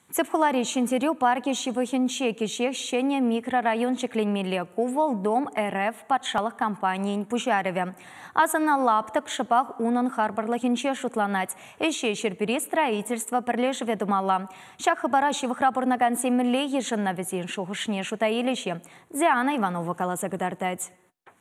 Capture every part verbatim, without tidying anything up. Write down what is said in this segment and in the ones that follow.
Цепхолари Шинтерю парке Шивахинче кешех щене микрорайон чекленмеле кувал дом РФ патшалық компаниян пужареве. Азана лаптық шыпақ унын харбарлахинче шутланать. Эше шерпери строительство пірлешеве думала. Шақ хабара Шивахрапурнаган семеле ешынна везен шухышне шутаилеше. Диана Иванова каласа гдартать.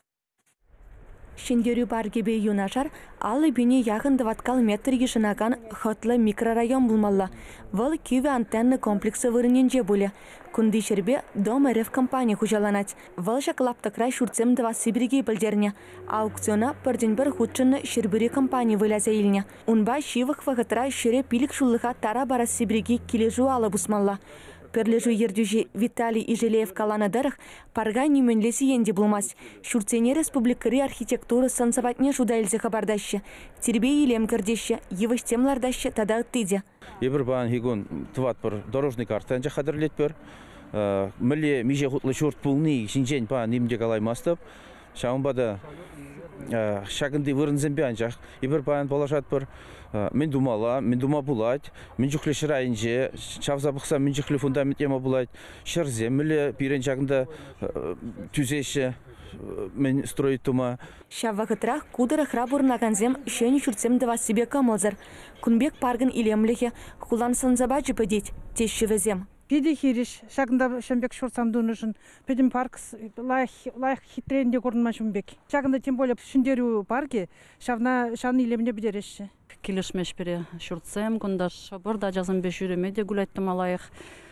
Шиндерю паргебе юнашар, алы бине яғын дваткал метр ешінаган хотлы микрорайон булмалла. Вал кюве антенны комплексы вырыненже буле. Кунди шербе дом РФ компания хужаланать. Вал шаклапта край шурцем два сибириги білдерне. Аукциона парденбір худшыны шербери компания вылязе илне. Унба шивых вағытра шере пилік шулыға тара бара сибириги кележу алы бусмалла. Перлежу ердюжи Виталий Ижелеев каланадарах парга неменлеси енде булмас. Шурцене республикари архитектуры сансаватне жудайлзе хабардаще. Тербе илем кірдеще, евыш темлардаще тада ыттыде. Ебір баған хигун тват бір дорожный картанча қадырлет бір. Мүлі меже құтлы шурт пулны шинжен баған немде қалай мастып. Шауынбада шагынды вырынзен бәнжақ. Ебір баған балашат бір. Мен думала, мен дума булать, мен жүхлі шырайынже, шавза бұқса мен жүхлі фундамент ема булать, шырзе, мүлі пирен жағында түзеші мен строить тума. Шаввағытрах кудыры храбурнаганзем шені шүртсем дава себе камылзар. Күнбек паргын илемліхе хулан санзаба жіпедет, тешші везем. Педи хириш, шагында шамбек шурсам дунышын, педим парк лайық хитренде көрінма шамбек. Шагында тем более шүндеру парке, шавна шаны илемне бідереші. Килешмеш бере шуртсем, күндаш бұрда жазым беш үйреме де гүләттім алайық.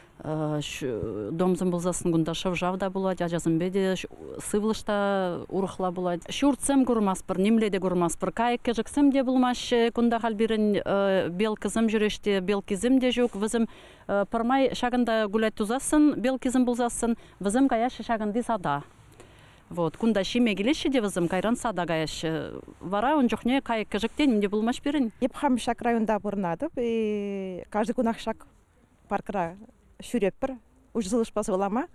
Домзым бұлзасын күндаш жавда болады, жазым беде сывлышта урықла болады. Шуртсем көрмас бір, немле де көрмас бір. Кайықке жықсым де бұлмаш, күнда қалберін бел кізім жүреште, бел кізім де жоқ. Візім пармай шағында гүләт тұзасын, бел кізім бұлзасын, візім каяшы шағынды сада. Вот, кунда шиме келеші де візім кайран сада каяшы. Вара он жоқне кайық кіжіктен немде бұлмаш берін. Епхам шак районда бұрынады. Каждый күнақ шак паркыра шүреп бір. Уж зылыш пасылама.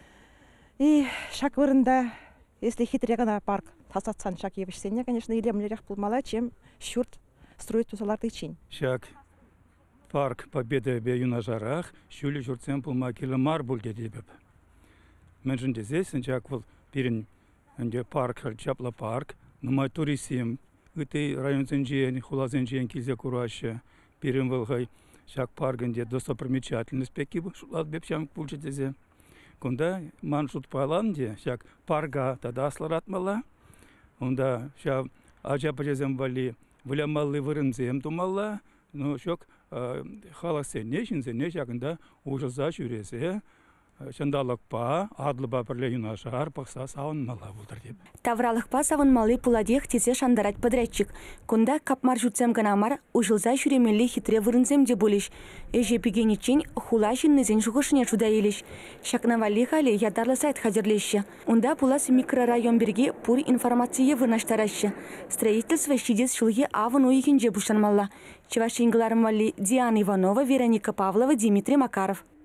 И шак вырында, если хитрегана парк тасатсан шак ебішсене, конечно, илемлерек бұлмала, чем шүрт строить тусаларды için. Шак парк Победы бе юнажарах, шүлі жүртсен бұлма келімар бұл дедебіп. Мен жынде зесін жак бұл Пирин анде парк, чапла парк, нумай турисим, ыты район зенжен, хула зенжен килзе кураше, пирин вылгай, шак парк анде достопримечательность пеки шулат бепшам пульчетезе. Кунда ман шут пайланде, шак парга тада асларатмала, онда ша ажа пажезем вали, вылямалы вырынзем тумала, но шок халасене, шинзене шакында ужаза жүресе, Шандалықпа, адлыба бірле юнашар, пақса сауынмала бұлдыр деп. Тавралықпа савынмалы пуладех тезе шандарать подрядчик. Кунда капмар жүтсем ганамар, ужылза жүремелі хитре вырынзем де болеш. Эже пигенечен хула жиннезен жұғышыне жуда елеш. Шакнавали хали ядарлы сайт хазерлеші. Унда пулас микрорайон берге пур информация вырнаштарашы. Строительство шидес шылге авын уйхенже бұшанмалла. Чевашингыларым вали Диана Иванова, Вероника Павлова, Дмитрий Макаров.